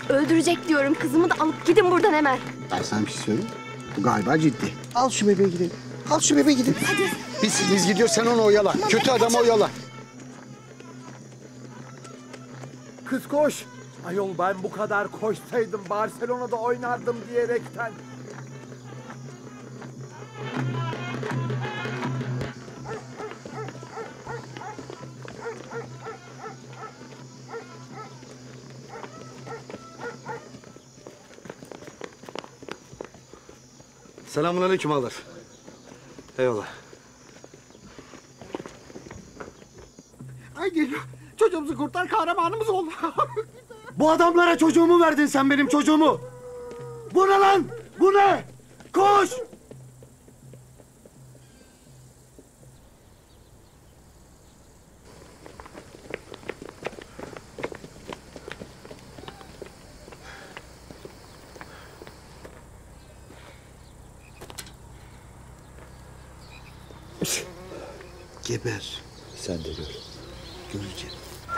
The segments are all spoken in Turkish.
Öldürecek diyorum. Kızımı da alıp gidin buradan hemen. Ben sana bir şey söyleyeyim. Bu galiba ciddi. Al şu bebeği gidelim. Al şu bebeği gidelim. Hadi. Biz gidiyoruz, sen onu oyala. Tamam, Kötü hadi adamı kaçın. oyala. Kız koş. Ayol ben bu kadar koşsaydım Barcelona'da oynardım diyerekten. Selamünaleyküm ağalar. Eyvallah. Ay geliyor. Çocuğumuzu kurtar, kahramanımız ol. Bu adamlara çocuğumu verdin sen, benim çocuğumu. Bu ne lan? Bu ne? Koş! Geber. Sen de gör. Göreceğim.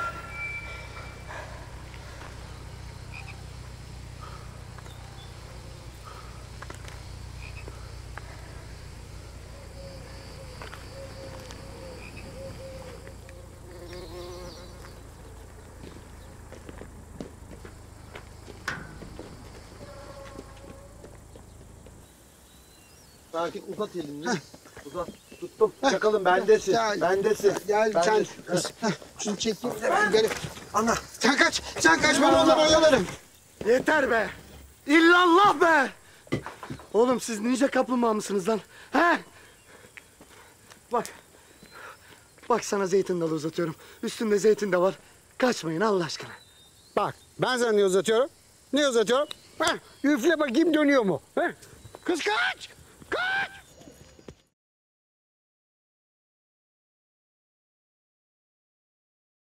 Sakin, uzat elini. Uzat. Tuttum. Çakalım bendesin. Bendesin. Gel Bendesin. sen. Şunu çekeyim de ben gel. Ana. Sen kaç. Sen kaç, ben onları oyalarım. Yeter be! İllallah be! Oğlum siz ninja kaplumbağa mısınız lan? He? Bak. Bak sana zeytin dalı uzatıyorum. Üstünde zeytin de var. Kaçmayın Allah aşkına. Bak, ben sana ne uzatıyorum? Ne uzatıyorum? Ha, üfle bakayım, dönüyor mu? Ha? Kız kaç! Kaç!